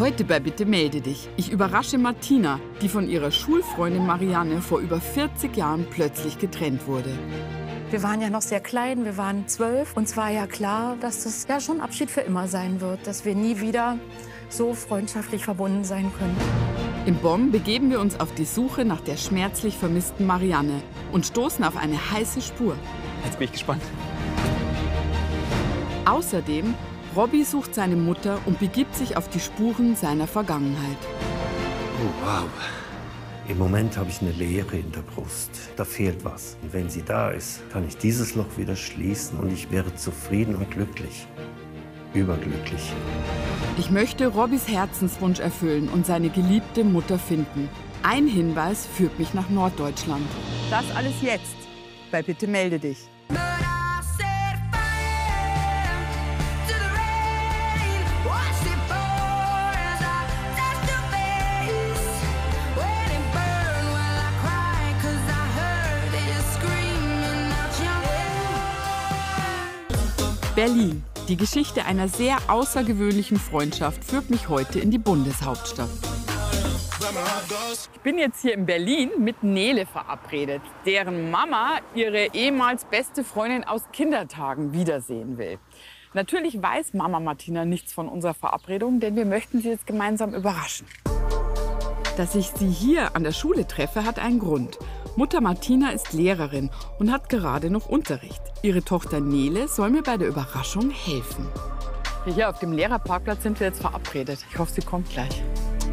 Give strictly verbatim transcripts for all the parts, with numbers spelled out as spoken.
Heute bei Bitte melde dich. Ich überrasche Martina, die von ihrer Schulfreundin Marianne vor über vierzig Jahren plötzlich getrennt wurde. Wir waren ja noch sehr klein, wir waren zwölf. Uns war ja klar, dass das ja schon Abschied für immer sein wird. Dass wir nie wieder so freundschaftlich verbunden sein können. In Bonn begeben wir uns auf die Suche nach der schmerzlich vermissten Marianne und stoßen auf eine heiße Spur. Jetzt bin ich gespannt. Außerdem, Robby sucht seine Mutter und begibt sich auf die Spuren seiner Vergangenheit. Oh, wow. Im Moment habe ich eine Leere in der Brust. Da fehlt was. Und wenn sie da ist, kann ich dieses Loch wieder schließen und ich wäre zufrieden und glücklich. Überglücklich. Ich möchte Robbys Herzenswunsch erfüllen und seine geliebte Mutter finden. Ein Hinweis führt mich nach Norddeutschland. Das alles jetzt bei Bitte melde dich. Berlin. Die Geschichte einer sehr außergewöhnlichen Freundschaft führt mich heute in die Bundeshauptstadt. Ich bin jetzt hier in Berlin mit Nele verabredet, deren Mama ihre ehemals beste Freundin aus Kindertagen wiedersehen will. Natürlich weiß Mama Martina nichts von unserer Verabredung, denn wir möchten sie jetzt gemeinsam überraschen. Dass ich sie hier an der Schule treffe, hat einen Grund. Mutter Martina ist Lehrerin und hat gerade noch Unterricht. Ihre Tochter Nele soll mir bei der Überraschung helfen. Hier auf dem Lehrerparkplatz sind wir jetzt verabredet. Ich hoffe, sie kommt gleich.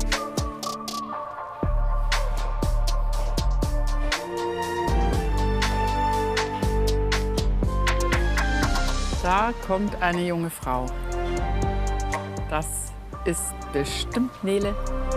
Da kommt eine junge Frau. Das ist bestimmt Nele.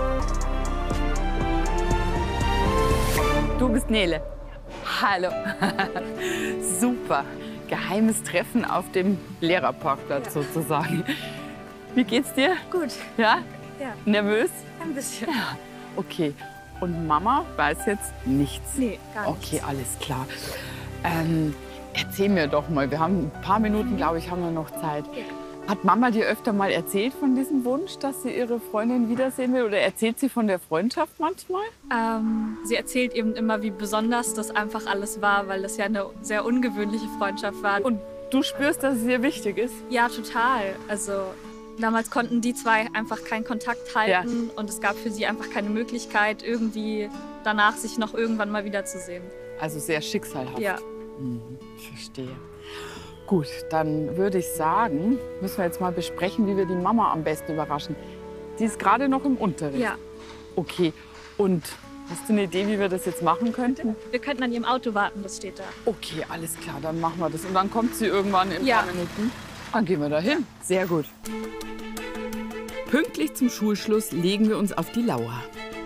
Du bist Nele. Hallo. Super. Geheimes Treffen auf dem Lehrerparkplatz ja. sozusagen. Wie geht's dir? Gut. Ja? Ja. Nervös? Ein bisschen. Ja. Okay. Und Mama weiß jetzt nichts? Nee, gar nichts. Okay, alles klar. Ähm, erzähl mir doch mal. Wir haben ein paar Minuten, glaube ich, haben wir noch Zeit. Ja. Hat Mama dir öfter mal erzählt von diesem Wunsch, dass sie ihre Freundin wiedersehen will? Oder erzählt sie von der Freundschaft manchmal? Ähm, sie erzählt eben immer, wie besonders das einfach alles war, weil das ja eine sehr ungewöhnliche Freundschaft war. Und du spürst, dass es ihr wichtig ist? Ja, total. Also damals konnten die zwei einfach keinen Kontakt halten ja. und es gab für sie einfach keine Möglichkeit, irgendwie danach sich noch irgendwann mal wiederzusehen. Also sehr schicksalhaft. Ja. Mhm, verstehe. Gut, dann würde ich sagen, müssen wir jetzt mal besprechen, wie wir die Mama am besten überraschen. Sie ist gerade noch im Unterricht. Ja. Okay. Und hast du eine Idee, wie wir das jetzt machen könnten? Wir könnten an ihrem Auto warten, das steht da. Okay, alles klar, dann machen wir das. Und dann kommt sie irgendwann in ein ja. paar Minuten. Dann gehen wir da hin. Sehr gut. Pünktlich zum Schulschluss legen wir uns auf die Lauer.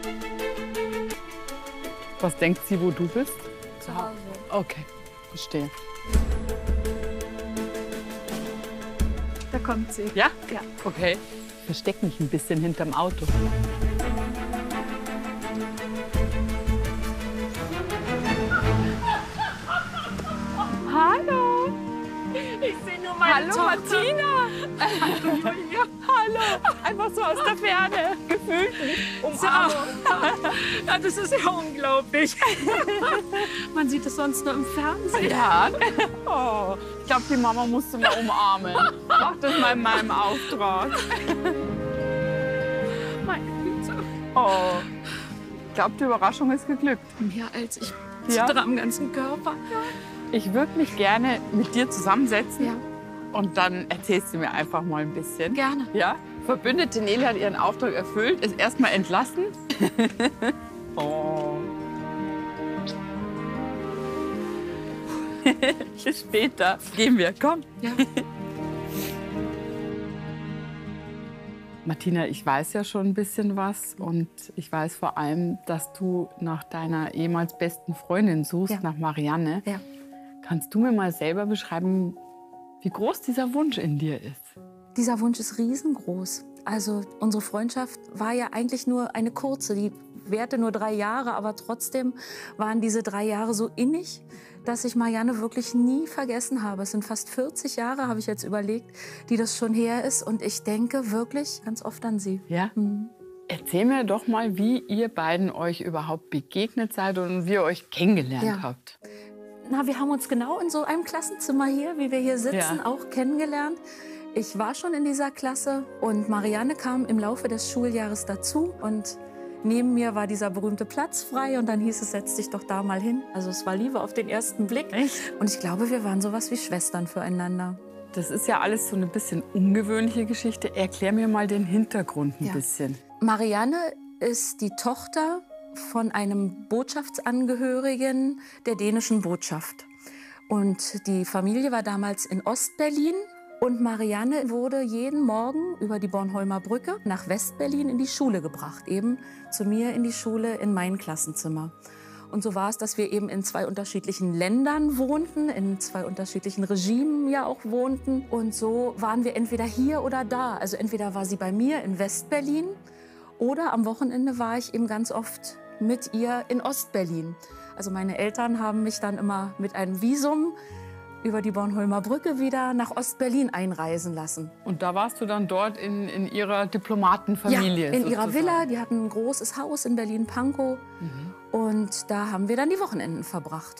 Was denkt sie, wo du bist? Zu Hause. Okay, verstehe. Da kommt sie. Ja? Ja. Okay. Ich verstecke mich ein bisschen hinterm Auto. Hallo. Ich sehe nur meine Hallo, Tochter. Martina. Hallo, Julia. Hallo. Einfach so aus der Ferne. Gefühlt. Umarmung. Ja, das ist ja unglaublich. Man sieht es sonst nur im Fernsehen. Ja. Oh, ich glaube, die Mama musste mal umarmen. Mach das mal in meinem Auftrag. Meine Güte. Oh. Ich glaube, die Überraschung ist geglückt. Mehr als ich Ja. zittere am ganzen Körper. Ich würde mich gerne mit dir zusammensetzen. Ja. Und dann erzählst du mir einfach mal ein bisschen. Gerne. Ja? Verbündete Nele hat ihren Auftrag erfüllt, ist erstmal entlassen. Oh. Bis später. Gehen wir, komm. Ja. Martina, ich weiß ja schon ein bisschen was und ich weiß vor allem, dass du nach deiner ehemals besten Freundin suchst, Ja. nach Marianne. Ja. Kannst du mir mal selber beschreiben, wie groß dieser Wunsch in dir ist? Dieser Wunsch ist riesengroß. Also unsere Freundschaft war ja eigentlich nur eine kurze. Die währte nur drei Jahre, aber trotzdem waren diese drei Jahre so innig, dass ich Marianne wirklich nie vergessen habe. Es sind fast vierzig Jahre, habe ich jetzt überlegt, die das schon her ist. Und ich denke wirklich ganz oft an sie. Ja? Mhm. Erzähl mir doch mal, wie ihr beiden euch überhaupt begegnet seid und wie ihr euch kennengelernt Ja. habt. Na, wir haben uns genau in so einem Klassenzimmer hier, wie wir hier sitzen, Ja. auch kennengelernt. Ich war schon in dieser Klasse und Marianne kam im Laufe des Schuljahres dazu. Und neben mir war dieser berühmte Platz frei und dann hieß es, setz dich doch da mal hin. Also es war Liebe auf den ersten Blick. Echt? Und ich glaube, wir waren sowas wie Schwestern füreinander. Das ist ja alles so eine bisschen ungewöhnliche Geschichte. Erklär mir mal den Hintergrund ein Ja. bisschen. Marianne ist die Tochter von einem Botschaftsangehörigen der dänischen Botschaft. Und die Familie war damals in Ostberlin. Und Marianne wurde jeden Morgen über die Bornholmer Brücke nach Westberlin in die Schule gebracht. Eben zu mir in die Schule, in mein Klassenzimmer. Und so war es, dass wir eben in zwei unterschiedlichen Ländern wohnten, in zwei unterschiedlichen Regimen ja auch wohnten. Und so waren wir entweder hier oder da. Also entweder war sie bei mir in Westberlin oder am Wochenende war ich eben ganz oft mit ihr in Ostberlin. Also meine Eltern haben mich dann immer mit einem Visum über die Bornholmer Brücke wieder nach Ostberlin einreisen lassen. Und da warst du dann dort in, in ihrer Diplomatenfamilie? Ja, in ihrer sozusagen. Villa. Die hatten ein großes Haus in Berlin-Pankow. Mhm. Und da haben wir dann die Wochenenden verbracht.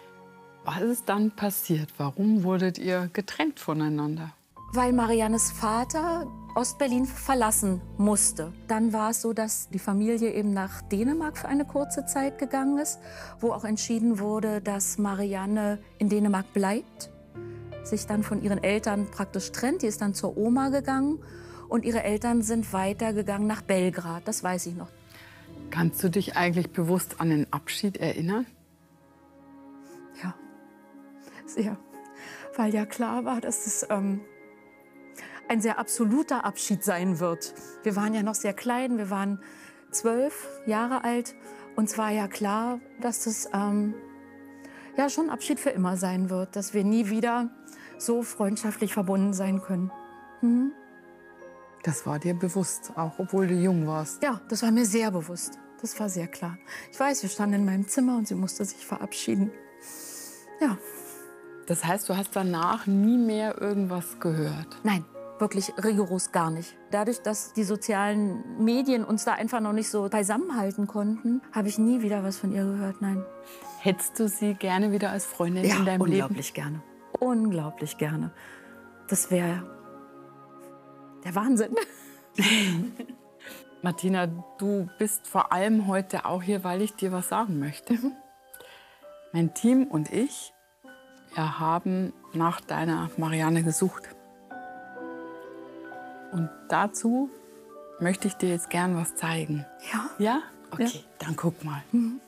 Was ist dann passiert? Warum wurdet ihr getrennt voneinander? Weil Mariannes Vater Ostberlin verlassen musste. Dann war es so, dass die Familie eben nach Dänemark für eine kurze Zeit gegangen ist, wo auch entschieden wurde, dass Marianne in Dänemark bleibt, sich dann von ihren Eltern praktisch trennt. Die ist dann zur Oma gegangen und ihre Eltern sind weitergegangen nach Belgrad. Das weiß ich noch. Kannst du dich eigentlich bewusst an den Abschied erinnern? Ja, sehr. Weil ja klar war, dass es ähm, ein sehr absoluter Abschied sein wird. Wir waren ja noch sehr klein, wir waren zwölf Jahre alt. Und zwar ja klar, dass es ähm, ja schon Abschied für immer sein wird. Dass wir nie wieder so freundschaftlich verbunden sein können. Mhm. Das war dir bewusst, auch obwohl du jung warst. Ja, das war mir sehr bewusst. Das war sehr klar. Ich weiß, wir standen in meinem Zimmer und sie musste sich verabschieden. Ja. Das heißt, du hast danach nie mehr irgendwas gehört? Nein, wirklich rigoros gar nicht. Dadurch, dass die sozialen Medien uns da einfach noch nicht so beisammenhalten konnten, habe ich nie wieder was von ihr gehört, nein. Hättest du sie gerne wieder als Freundin Ja, in deinem Leben? unglaublich gerne. Unglaublich gerne. Das wäre der Wahnsinn. Martina, du bist vor allem heute auch hier, weil ich dir was sagen möchte. Mhm. Mein Team und ich, wir haben nach deiner Marianne gesucht. Und dazu möchte ich dir jetzt gern was zeigen. Ja? Ja? Okay, Ja. dann guck mal. Mhm.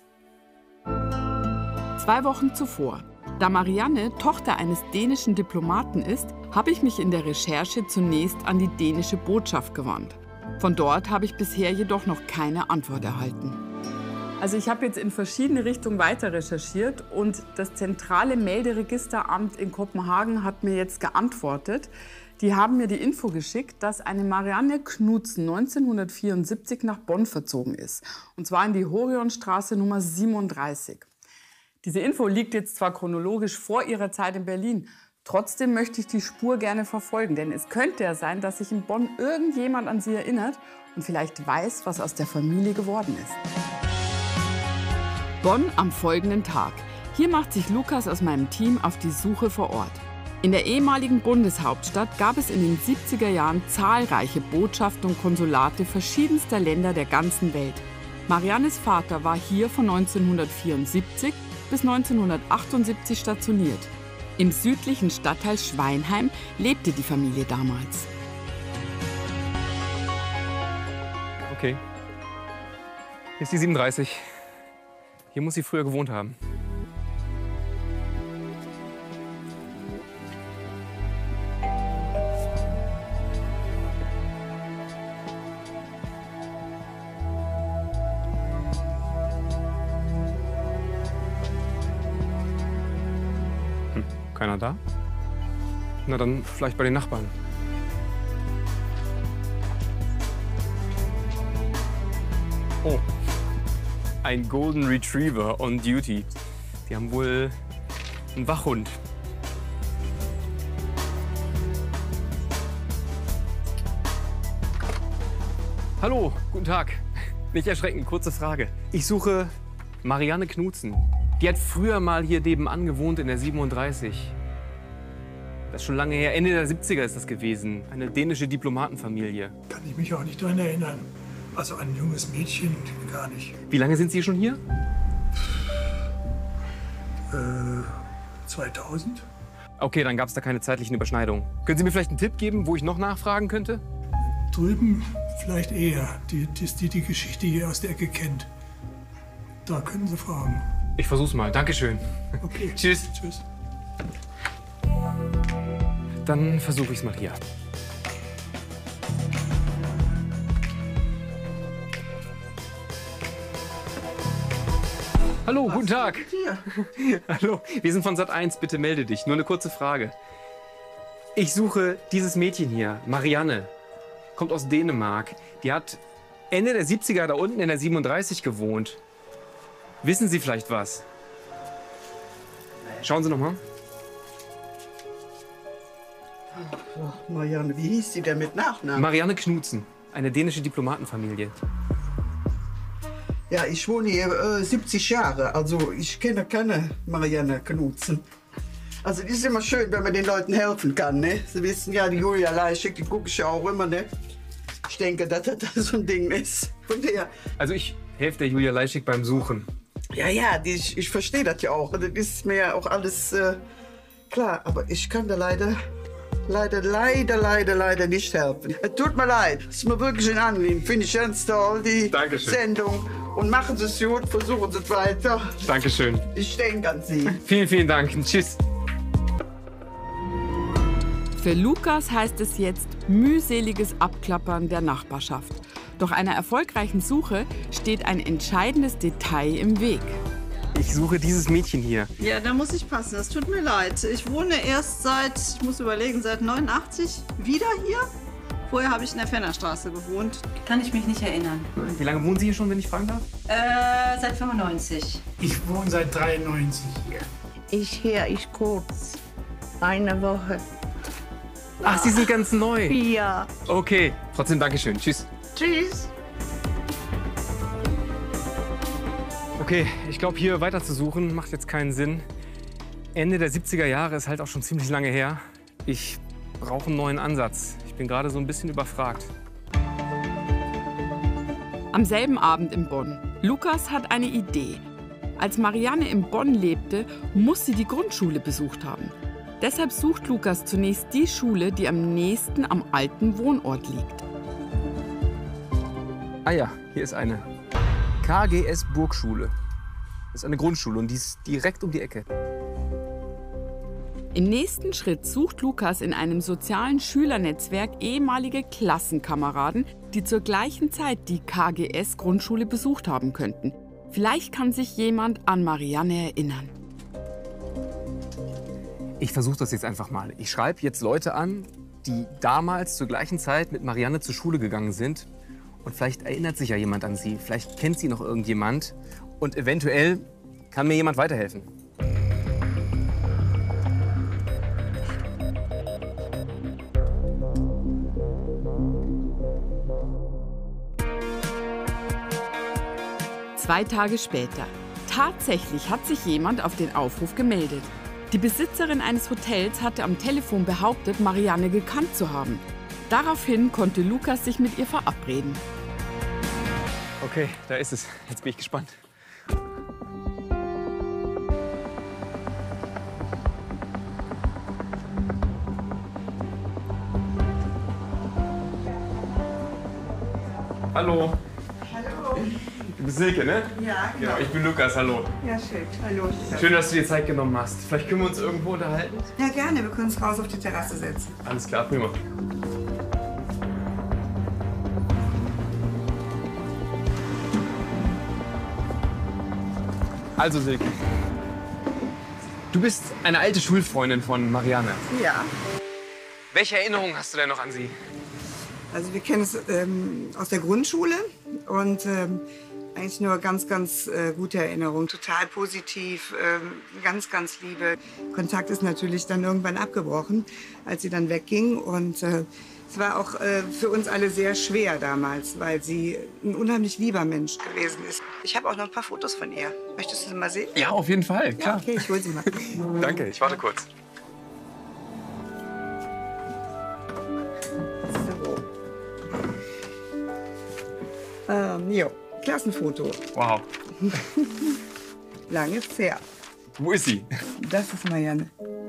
Zwei Wochen zuvor, da Marianne Tochter eines dänischen Diplomaten ist, habe ich mich in der Recherche zunächst an die dänische Botschaft gewandt. Von dort habe ich bisher jedoch noch keine Antwort erhalten. Also ich habe jetzt in verschiedene Richtungen weiter recherchiert und das zentrale Melderegisteramt in Kopenhagen hat mir jetzt geantwortet. Die haben mir die Info geschickt, dass eine Marianne Knudsen neunzehnhundertvierundsiebzig nach Bonn verzogen ist. Und zwar in die Horionstraße Nummer siebenunddreißig. Diese Info liegt jetzt zwar chronologisch vor ihrer Zeit in Berlin. Trotzdem möchte ich die Spur gerne verfolgen. Denn es könnte ja sein, dass sich in Bonn irgendjemand an sie erinnert und vielleicht weiß, was aus der Familie geworden ist. Bonn am folgenden Tag. Hier macht sich Lukas aus meinem Team auf die Suche vor Ort. In der ehemaligen Bundeshauptstadt gab es in den siebziger Jahren zahlreiche Botschaften und Konsulate verschiedenster Länder der ganzen Welt. Mariannes Vater war hier von neunzehnhundertvierundsiebzig bis neunzehnhundertachtundsiebzig stationiert. Im südlichen Stadtteil Schweinheim lebte die Familie damals. Okay. Hier ist die siebenunddreißig. Hier muss sie früher gewohnt haben. Hm, keiner da? Na dann vielleicht bei den Nachbarn. Oh, ein Golden Retriever on duty. Die haben wohl einen Wachhund. Hallo, guten Tag. Nicht erschrecken, kurze Frage. Ich suche Marianne Knutzen. Die hat früher mal hier nebenan gewohnt in der siebenunddreißig. Das ist schon lange her. Ende der siebziger ist das gewesen. Eine dänische Diplomatenfamilie. Kann ich mich auch nicht daran erinnern. Also ein junges Mädchen gar nicht. Wie lange sind Sie schon hier? Äh, zweitausend? Okay, dann gab es da keine zeitlichen Überschneidungen. Können Sie mir vielleicht einen Tipp geben, wo ich noch nachfragen könnte? Drüben vielleicht eher. Die, die, die die Geschichte hier aus der Ecke kennt. Da können Sie fragen. Ich versuch's mal. Dankeschön. Okay. Tschüss. Tschüss. Dann versuche ich's mal hier. Hallo, guten Tag. Hallo, wir sind von Sat eins. Bitte melde dich. Nur eine kurze Frage. Ich suche dieses Mädchen hier, Marianne. Kommt aus Dänemark. Die hat Ende der siebziger da unten in der siebenunddreißig gewohnt. Wissen Sie vielleicht was? Schauen Sie noch mal. Oh, Marianne, wie hieß sie denn mit Nachnamen? Marianne Knutzen, eine dänische Diplomatenfamilie. Ja, ich wohne hier äh, siebzig Jahre, also ich kenne keine Marianne Knutzen. Also das ist immer schön, wenn man den Leuten helfen kann, ne? Sie wissen ja, die Julia Leischig, die gucke ich ja auch immer, ne? Ich denke, dass das so ein Ding ist. Von der. Also ich helfe der Julia Leischig beim Suchen. Ja, ja, die, ich, ich verstehe das ja auch. Das ist mir ja auch alles äh, klar, aber ich kann da leider... Leider, leider, leider, leider nicht helfen. Es tut mir leid. Es ist mir wirklich ein Anliegen. Finde ich ganz toll, die Dankeschön. Sendung. Und machen Sie es gut, versuchen Sie es weiter. Dankeschön. Ich denke an Sie. Vielen, vielen Dank. Tschüss. Für Lukas heißt es jetzt mühseliges Abklappern der Nachbarschaft. Doch einer erfolgreichen Suche steht ein entscheidendes Detail im Weg. Ich suche dieses Mädchen hier. Ja, da muss ich passen. Es tut mir leid. Ich wohne erst seit, ich muss überlegen, seit neunundachtzig wieder hier. Vorher habe ich in der Fennerstraße gewohnt. Kann ich mich nicht erinnern. Wie lange wohnen Sie hier schon, wenn ich fragen darf? Äh, seit fünfundneunzig. Ich wohne seit dreiundneunzig hier. Ich hier, ich kurz. Eine Woche. Ach, Sie sind ganz neu. Ja. Okay, trotzdem Dankeschön. Tschüss. Tschüss. Okay, ich glaube, hier weiter zu suchen macht jetzt keinen Sinn. Ende der siebziger Jahre ist halt auch schon ziemlich lange her. Ich brauche einen neuen Ansatz. Ich bin gerade so ein bisschen überfragt. Am selben Abend in Bonn. Lukas hat eine Idee. Als Marianne in Bonn lebte, muss sie die Grundschule besucht haben. Deshalb sucht Lukas zunächst die Schule, die am nächsten am alten Wohnort liegt. Ah ja, hier ist eine. K G S Burgschule. Das ist eine Grundschule und die ist direkt um die Ecke. Im nächsten Schritt sucht Lukas in einem sozialen Schülernetzwerk ehemalige Klassenkameraden, die zur gleichen Zeit die K G S-Grundschule besucht haben könnten. Vielleicht kann sich jemand an Marianne erinnern. Ich versuche das jetzt einfach mal. Ich schreibe jetzt Leute an, die damals zur gleichen Zeit mit Marianne zur Schule gegangen sind. Und vielleicht erinnert sich ja jemand an sie. Vielleicht kennt sie noch irgendjemand. Und eventuell kann mir jemand weiterhelfen. Zwei Tage später. Tatsächlich hat sich jemand auf den Aufruf gemeldet. Die Besitzerin eines Hotels hatte am Telefon behauptet, Marianne gekannt zu haben. Daraufhin konnte Lukas sich mit ihr verabreden. Okay, da ist es. Jetzt bin ich gespannt. Hallo. Hallo. Du bist Silke, ne? Ja, genau. Ja, ich bin Lukas, hallo. Ja, schön. Hallo. Schön, dass du dir Zeit genommen hast. Vielleicht können wir uns irgendwo unterhalten? Ja, gerne. Wir können uns raus auf die Terrasse setzen. Alles klar, prima. Also Silke, du bist eine alte Schulfreundin von Marianne. Ja. Welche Erinnerungen hast du denn noch an sie? Also wir kennen es ähm, aus der Grundschule und ähm, Eigentlich nur ganz, ganz äh, gute Erinnerungen, total positiv, ähm, ganz, ganz Liebe. Kontakt ist natürlich dann irgendwann abgebrochen, als sie dann wegging. Und äh, es war auch äh, für uns alle sehr schwer damals, weil sie ein unheimlich lieber Mensch gewesen ist. Ich habe auch noch ein paar Fotos von ihr. Möchtest du sie mal sehen? Ja, auf jeden Fall, klar. Ja, okay, ich hol sie mal. Danke, ich warte kurz. So. Ähm, jo. Klassenfoto. Wow. Lang ist her. Wo ist sie? Das ist Marianne.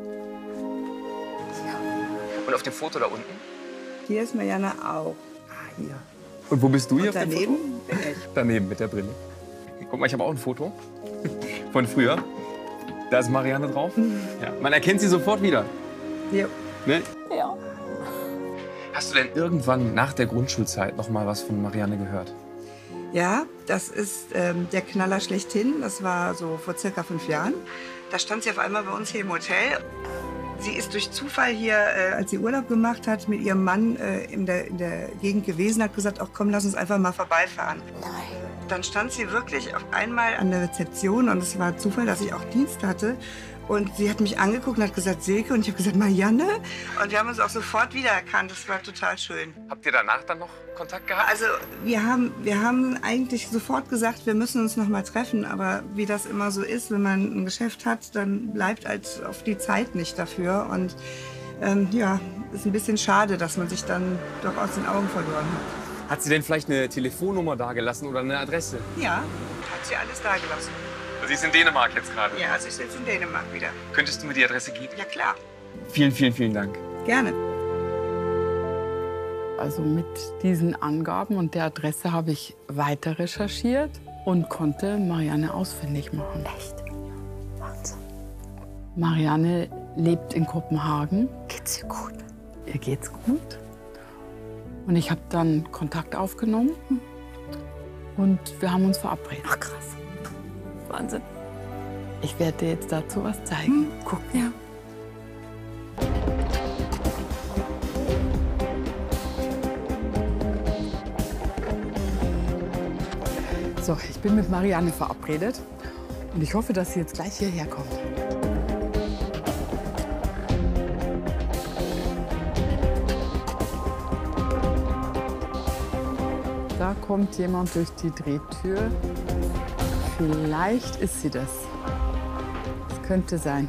Und auf dem Foto da unten? Hier ist Marianne auch. Ah, hier. Und wo bist du Und hier auf dem daneben Foto? bin ich. Daneben mit der Brille. Guck mal, ich habe auch ein Foto von früher. Da ist Marianne drauf. Ja, man erkennt sie sofort wieder. Ja. Ne? Ja. Hast du denn irgendwann nach der Grundschulzeit noch mal was von Marianne gehört? Ja, das ist ähm, der Knaller schlechthin. Das war so vor circa fünf Jahren. Da stand sie auf einmal bei uns hier im Hotel. Sie ist durch Zufall hier, äh, als sie Urlaub gemacht hat, mit ihrem Mann äh, in, der, in der Gegend gewesen, hat gesagt, ach komm, lass uns einfach mal vorbeifahren. Nein. Dann stand sie wirklich auf einmal an der Rezeption und es war Zufall, dass ich auch Dienst hatte. Und sie hat mich angeguckt und hat gesagt, Silke. Und ich habe gesagt, Marianne. Und wir haben uns auch sofort wiedererkannt. Das war total schön. Habt ihr danach dann noch Kontakt gehabt? Also wir haben, wir haben eigentlich sofort gesagt, wir müssen uns noch mal treffen. Aber wie das immer so ist, wenn man ein Geschäft hat, dann bleibt halt auf die Zeit nicht dafür. Und ähm, ja, ist ein bisschen schade, dass man sich dann doch aus den Augen verloren hat. Hat sie denn vielleicht eine Telefonnummer dagelassen oder eine Adresse? Ja, hat sie alles dagelassen. Sie ist in Dänemark jetzt gerade. Ja, sie ist jetzt in Dänemark wieder. Könntest du mir die Adresse geben? Ja, klar. Vielen, vielen, vielen Dank. Gerne. Also mit diesen Angaben und der Adresse habe ich weiter recherchiert und konnte Marianne ausfindig machen. Echt? Wahnsinn. Marianne lebt in Kopenhagen. Geht's ihr gut? Ihr geht's gut. Und ich habe dann Kontakt aufgenommen und wir haben uns verabredet. Ach, krass. Wahnsinn. Ich werde dir jetzt dazu was zeigen. Hm, guck, ja. So, ich bin mit Marianne verabredet und ich hoffe, dass sie jetzt gleich hierher kommt. Da kommt jemand durch die Drehtür. Vielleicht ist sie das. Das könnte sein.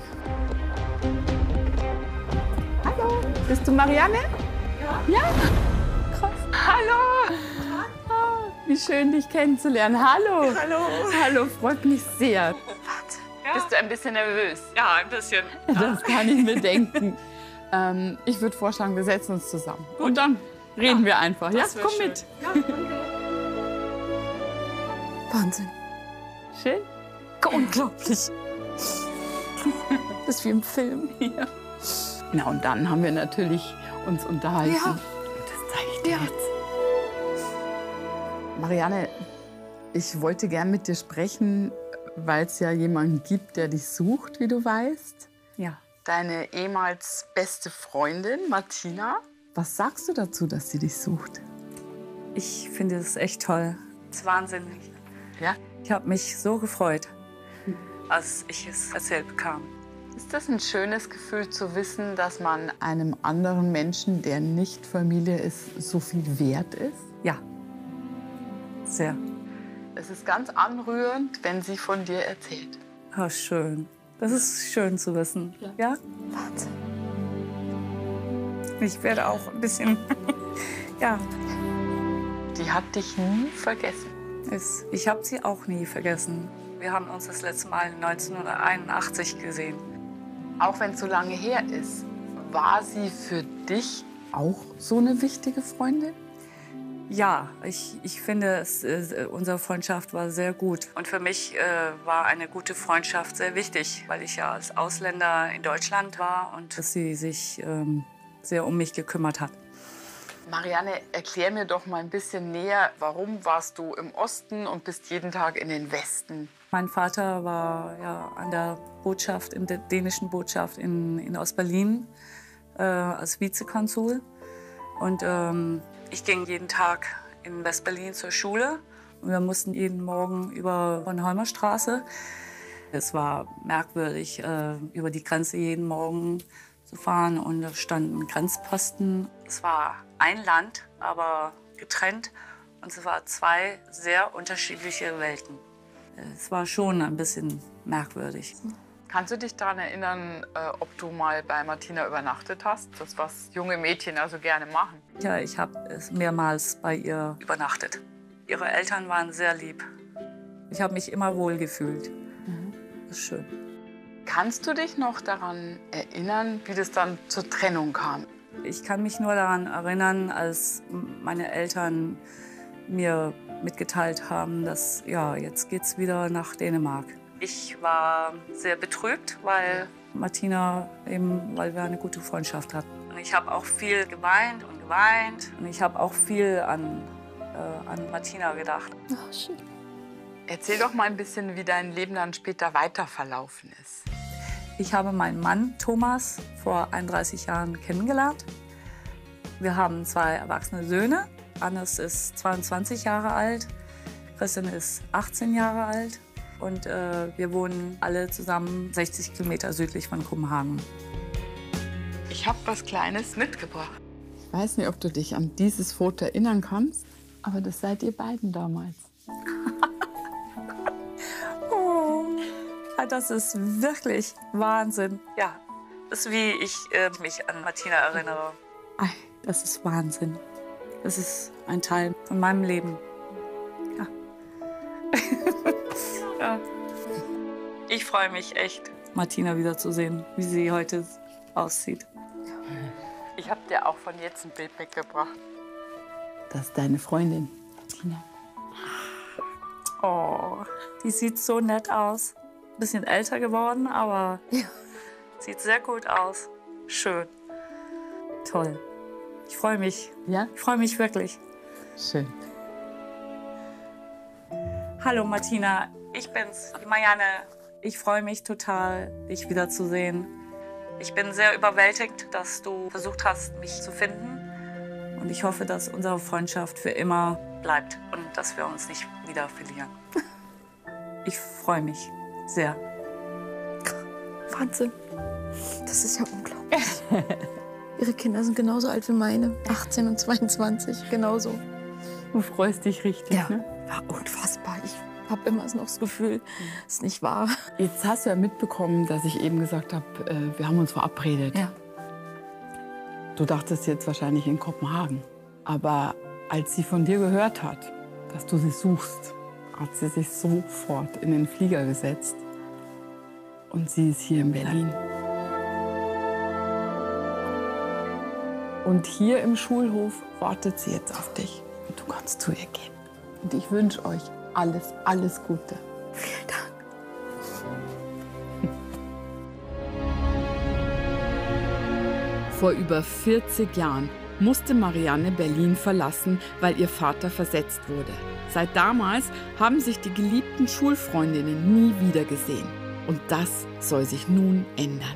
Hallo, bist du Marianne? Ja. Ja? Krass. Hallo. Ah, wie schön, dich kennenzulernen. Hallo. Hallo. Hallo, freut mich sehr. Ja. Bist du ein bisschen nervös? Ja, ein bisschen. Das kann ich mir denken. Ähm, ich würde vorschlagen, wir setzen uns zusammen. Und dann reden ja. wir einfach. Ja, komm schön. mit. Ja, danke. Wahnsinn. Schön. Unglaublich. Das ist wie im Film. Ja. Na, und dann haben wir natürlich uns unterhalten. Ja. Und das zeige ich dir Ja. jetzt. Marianne, ich wollte gern mit dir sprechen, weil es ja jemanden gibt, der dich sucht, wie du weißt. Ja. Deine ehemals beste Freundin, Martina. Was sagst du dazu, dass sie dich sucht? Ich finde es echt toll. Es ist wahnsinnig. Ja? Ich habe mich so gefreut, als ich es erzählt bekam. Ist das ein schönes Gefühl zu wissen, dass man einem anderen Menschen, der nicht Familie ist, so viel wert ist? Ja, sehr. Es ist ganz anrührend, wenn sie von dir erzählt. Ah, schön. Das ist schön zu wissen. Ja? Ja? Wahnsinn. Ich werde auch ein bisschen, ja. Die hat dich nie vergessen. Es, ich habe sie auch nie vergessen. Wir haben uns das letzte Mal neunzehnhunderteinundachtzig gesehen. Auch wenn es so lange her ist, war sie für dich auch so eine wichtige Freundin? Ja, ich, ich finde, es, äh, unsere Freundschaft war sehr gut. Und für mich äh, war eine gute Freundschaft sehr wichtig, weil ich ja als Ausländer in Deutschland war und dass sie sich ähm, sehr um mich gekümmert hat. Marianne, erklär mir doch mal ein bisschen näher, warum warst du im Osten und bist jeden Tag in den Westen? Mein Vater war ja an der Botschaft, in der dänischen Botschaft in, in Ostberlin äh, als Vizekonsul. Und ähm, ich ging jeden Tag in Westberlin zur Schule Wir mussten jeden Morgen über Bornholmer Straße. Es war merkwürdig, äh, über die Grenze jeden Morgen zu fahren. Und da standen Grenzposten. Es war ein Land, aber getrennt. Und es waren zwei sehr unterschiedliche Welten. Es war schon ein bisschen merkwürdig. Kannst du dich daran erinnern, äh, ob du mal bei Martina übernachtet hast? Das, was junge Mädchen also gerne machen. Ja, ich habe mehrmals bei ihr übernachtet. Ihre Eltern waren sehr lieb. Ich habe mich immer wohl gefühlt. Mhm. Das ist schön. Kannst du dich noch daran erinnern, wie das dann zur Trennung kam? Ich kann mich nur daran erinnern, als meine Eltern mir mitgeteilt haben, dass ja, jetzt geht's wieder nach Dänemark. Ich war sehr betrübt, weil Martina eben, weil wir eine gute Freundschaft hatten. Und ich habe auch viel geweint und geweint. Und ich habe auch viel an, äh, an Martina gedacht. Oh, schön. Erzähl doch mal ein bisschen, wie dein Leben dann später weiter verlaufen ist. Ich habe meinen Mann Thomas vor einunddreißig Jahren kennengelernt. Wir haben zwei erwachsene Söhne. Hannes ist zweiundzwanzig Jahre alt, Christian ist achtzehn Jahre alt. Und äh, wir wohnen alle zusammen sechzig Kilometer südlich von Kopenhagen. Ich habe was Kleines mitgebracht. Ich weiß nicht, ob du dich an dieses Foto erinnern kannst, aber das seid ihr beiden damals. Oh, das ist wirklich Wahnsinn. Ja, das ist wie ich äh, mich an Martina erinnere. Das ist Wahnsinn. Das ist ein Teil von meinem Leben. Ja. Ja. Ich freue mich echt, Martina wiederzusehen, wie sie heute aussieht. Ich habe dir auch von jetzt ein Bild mitgebracht. Das ist deine Freundin, Martina. Oh, die sieht so nett aus. Ein bisschen älter geworden, aber ja. Sieht sehr gut aus. Schön. Toll. Ich freue mich. Ja? Ich freue mich wirklich. Schön. Hallo Martina, ich bin's, die Marianne. Ich freue mich total, dich wiederzusehen. Ich bin sehr überwältigt, dass du versucht hast, mich zu finden. Und ich hoffe, dass unsere Freundschaft für immer bleibt und dass wir uns nicht wieder verlieren. Ich freue mich sehr. Wahnsinn. Das ist ja unglaublich. Ihre Kinder sind genauso alt wie meine. achtzehn und zweiundzwanzig, genauso. Du freust dich richtig, ja. Ne? Ja, unfassbar. Ich habe immer noch das Gefühl, es ist nicht wahr. Jetzt hast du ja mitbekommen, dass ich eben gesagt habe, äh, wir haben uns verabredet. Ja. Du dachtest jetzt wahrscheinlich in Kopenhagen. Aber als sie von dir gehört hat, dass du sie suchst, hat sie sich sofort in den Flieger gesetzt. Und sie ist hier in Berlin. Und hier im Schulhof wartet sie jetzt auf dich. Und du kannst zu ihr gehen. Und ich wünsche euch alles, alles Gute. Vielen Dank. Vor über vierzig Jahren musste Marianne Berlin verlassen, weil ihr Vater versetzt wurde. Seit damals haben sich die geliebten Schulfreundinnen nie wieder gesehen. Und das soll sich nun ändern.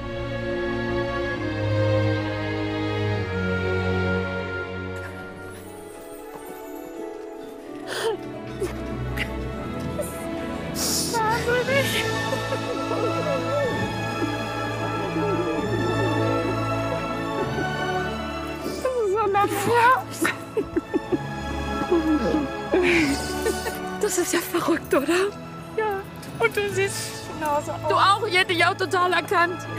Das ist ja verrückt, oder? Ja. Und du siehst genauso aus. Du auch? Ich hätte dich auch total erkannt. Ich,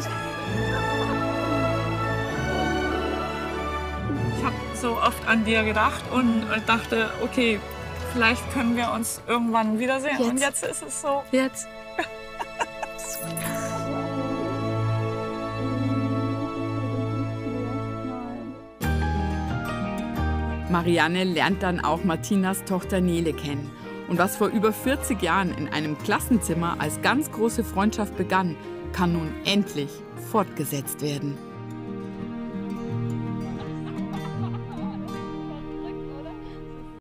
ich habe so oft an dir gedacht und dachte, okay, vielleicht können wir uns irgendwann wiedersehen. Jetzt. Und jetzt ist es so. Jetzt. Marianne lernt dann auch Martinas Tochter Nele kennen. Und was vor über vierzig Jahren in einem Klassenzimmer als ganz große Freundschaft begann, kann nun endlich fortgesetzt werden.